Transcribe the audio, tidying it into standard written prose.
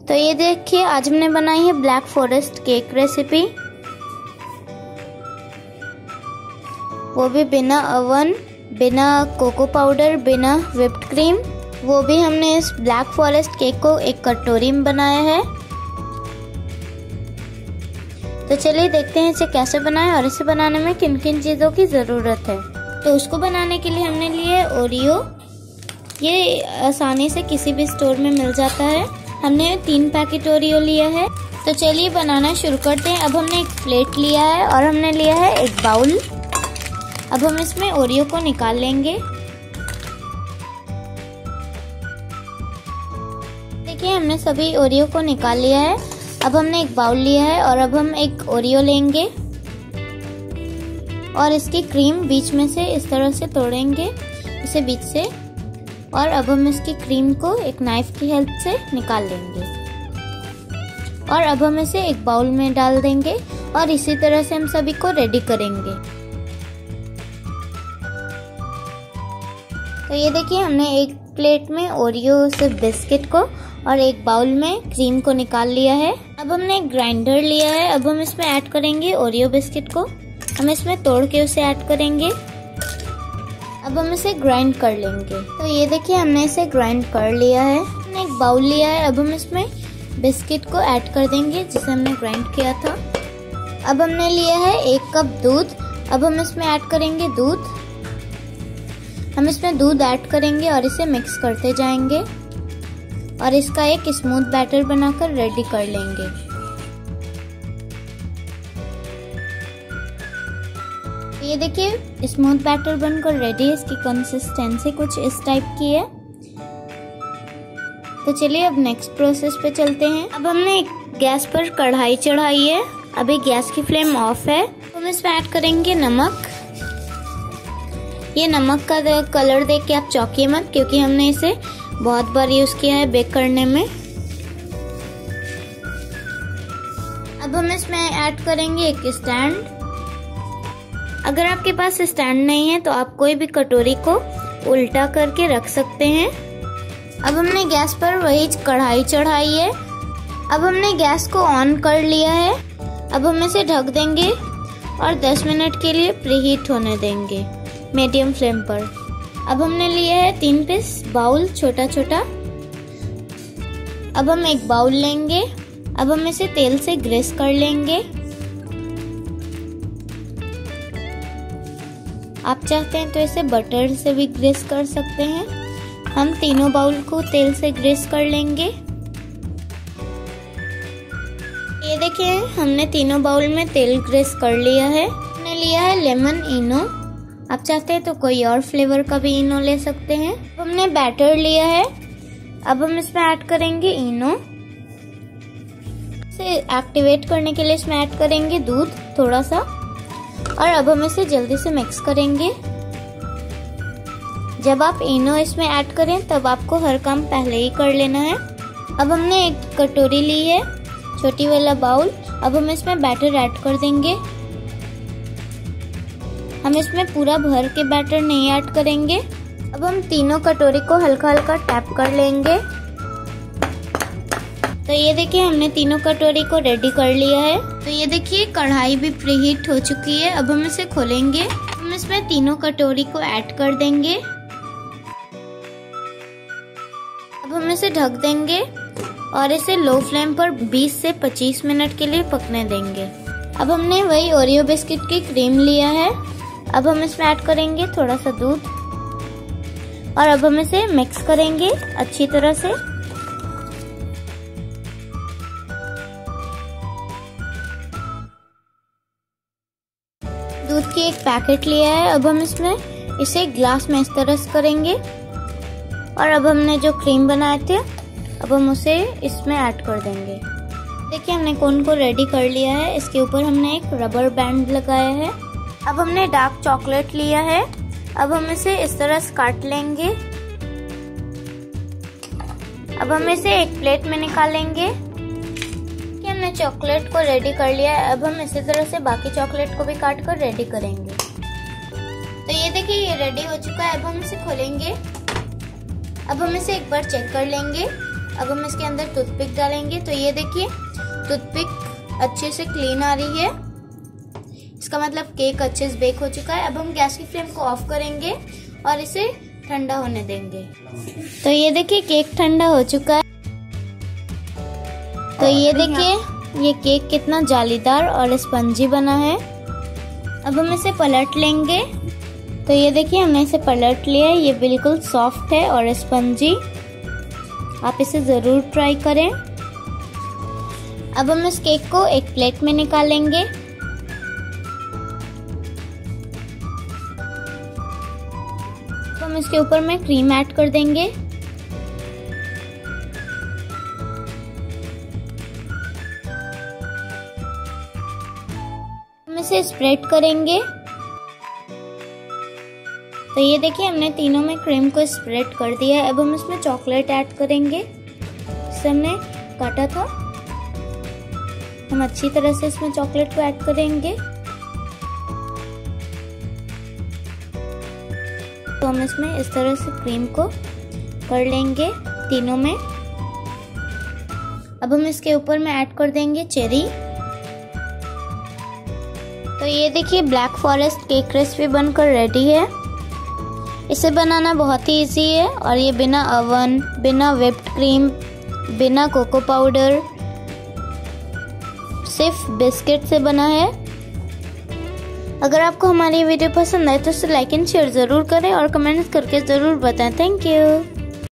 तो ये देखिए आज हमने बनाई है ब्लैक फॉरेस्ट केक रेसिपी, वो भी बिना ओवन, बिना कोको पाउडर, बिना व्हिप्ड क्रीम। वो भी हमने इस ब्लैक फॉरेस्ट केक को एक कटोरी में बनाया है। तो चलिए देखते हैं इसे कैसे बनाएं और इसे बनाने में किन किन चीज़ों की ज़रूरत है। तो उसको बनाने के लिए हमने लिए ओरियो। ये आसानी से किसी भी स्टोर में मिल जाता है। हमने 3 पैकेट ओरियो लिया है। तो चलिए बनाना शुरू करते हैं। अब हमने एक प्लेट लिया है और हमने लिया है एक बाउल। अब हम इसमें ओरियो को निकाल लेंगे। देखिए हमने सभी ओरियो को निकाल लिया है। अब हमने एक बाउल लिया है और अब हम एक ओरियो लेंगे और इसकी क्रीम बीच में से इस तरह से तोड़ेंगे, इसे बीच से, और अब हम इसकी क्रीम को एक नाइफ की हेल्प से निकाल लेंगे और अब हम इसे एक बाउल में डाल देंगे और इसी तरह से हम सभी को रेडी करेंगे। तो ये देखिए हमने एक प्लेट में ओरियो से बिस्किट को और एक बाउल में क्रीम को निकाल लिया है। अब हमने एक ग्राइंडर लिया है। अब हम इसमें ऐड करेंगे ओरियो बिस्किट को। हम इसमें तोड़ के उसे ऐड करेंगे। अब हम इसे ग्राइंड कर लेंगे। तो ये देखिए हमने इसे ग्राइंड कर लिया है। हमने एक बाउल लिया है। अब हम इसमें बिस्किट को ऐड कर देंगे जिसे हमने ग्राइंड किया था। अब हमने लिया है 1 कप दूध। अब हम इसमें ऐड करेंगे दूध। हम इसमें दूध ऐड करेंगे और इसे मिक्स करते जाएंगे और इसका एक स्मूथ बैटर बनाकर रेडी कर लेंगे। ये देखिए स्मूथ बैटर बनकर रेडी है। इसकी कंसिस्टेंसी कुछ इस टाइप की है। तो चलिए अब नेक्स्ट प्रोसेस पे चलते हैं। अब हमने गैस पर कढ़ाई चढ़ाई है। अभी गैस की फ्लेम ऑफ है। हम इसमें ऐड करेंगे नमक। ये नमक का कलर देख के आप चौंकिए मत, क्योंकि हमने इसे बहुत बार यूज किया है बेक करने में। अब हम इसमें ऐड करेंगे एक स्टैंड। अगर आपके पास स्टैंड नहीं है तो आप कोई भी कटोरी को उल्टा करके रख सकते हैं। अब हमने गैस पर वही कढ़ाई चढ़ाई है। अब हमने गैस को ऑन कर लिया है। अब हम इसे ढक देंगे और 10 मिनट के लिए प्रीहीट होने देंगे मीडियम फ्लेम पर। अब हमने लिया है 3 पीस बाउल छोटा छोटा। अब हम एक बाउल लेंगे। अब हम इसे तेल से ग्रीस कर लेंगे। आप चाहते हैं तो इसे बटर से भी ग्रीस कर सकते हैं। हम तीनों बाउल को तेल से ग्रीस कर लेंगे। ये देखिए हमने तीनों बाउल में तेल ग्रीस कर लिया है। हमने लिया है लेमन इनो। आप चाहते हैं तो कोई और फ्लेवर का भी इनो ले सकते हैं। हमने बैटर लिया है। अब हम इसमें ऐड करेंगे इनो। इसे एक्टिवेट करने के लिए इसमें ऐड करेंगे दूध थोड़ा सा और अब हम इसे जल्दी से मिक्स करेंगे। जब आप इनो इसमें ऐड करें तब आपको हर काम पहले ही कर लेना है। अब हमने एक कटोरी ली है, छोटी वाला बाउल। अब हम इसमें बैटर ऐड कर देंगे। हम इसमें पूरा भर के बैटर नहीं ऐड करेंगे। अब हम तीनों कटोरी को हल्का हल्का टैप कर लेंगे। तो ये देखिए हमने तीनों कटोरी को रेडी कर लिया है। तो ये देखिए कढ़ाई भी प्रीहीट हो चुकी है। अब हम इसे खोलेंगे। हम इसमें तीनों कटोरी को ऐड कर देंगे। अब हम इसे ढक देंगे और इसे लो फ्लेम पर 20 से 25 मिनट के लिए पकने देंगे। अब हमने वही ओरियो बिस्किट की क्रीम लिया है। अब हम इसमें ऐड करेंगे थोड़ा सा दूध और अब हम इसे मिक्स करेंगे अच्छी तरह से। दूध की एक पैकेट लिया है। अब हम इसमें इसे ग्लास में इस तरह से करेंगे और अब हमने जो क्रीम बनाए थे अब हम उसे इसमें ऐड कर देंगे। देखिए हमने कोन को रेडी कर लिया है। इसके ऊपर हमने एक रबर बैंड लगाया है। अब हमने डार्क चॉकलेट लिया है। अब हम इसे इस तरह से काट लेंगे। अब हम इसे एक प्लेट में निकालेंगे। हमने चॉकलेट को रेडी कर लिया है। अब हम इसी तरह से बाकी चॉकलेट को भी काट कर रेडी करेंगे। तो ये देखिए ये रेडी हो चुका है। अब हम इसे खोलेंगे। अब हम इसे एक बार चेक कर लेंगे। अब हम इसके अंदर टूथपिक डालेंगे। तो ये देखिए टूथपिक अच्छे से क्लीन आ रही है, इसका मतलब केक अच्छे से बेक हो चुका है। अब हम गैस की फ्लेम को ऑफ करेंगे और इसे ठंडा होने देंगे। तो ये देखिए केक ठंडा हो चुका है। तो ये देखिए ये केक कितना जालीदार और स्पंजी बना है। अब हम इसे पलट लेंगे। तो ये देखिए हमने इसे पलट लिया है, ये बिल्कुल सॉफ्ट है और स्पंजी। आप इसे जरूर ट्राई करें। अब हम इस केक को एक प्लेट में निकालेंगे। तो हम इसके ऊपर में क्रीम ऐड कर देंगे। हम इसे स्प्रेड करेंगे। तो ये देखिए हमने तीनों में क्रीम को स्प्रेड कर दिया है। अब हम इसमें चॉकलेट ऐड करेंगे, जिसे हमने काटा था। हम अच्छी तरह से इसमें चॉकलेट को ऐड करेंगे। तो हम इसमें इस तरह से क्रीम को कर लेंगे तीनों में। अब हम इसके ऊपर में ऐड कर देंगे चेरी। तो ये देखिए ब्लैक फॉरेस्ट केक रेसिपी बनकर रेडी है। इसे बनाना बहुत ही इजी है और ये बिना ओवन, बिना व्हिप्ड क्रीम, बिना कोको पाउडर, सिर्फ बिस्किट से बना है। अगर आपको हमारी वीडियो पसंद आए तो इसे लाइक एंड शेयर जरूर करें और कमेंट करके जरूर बताएं। Thank you.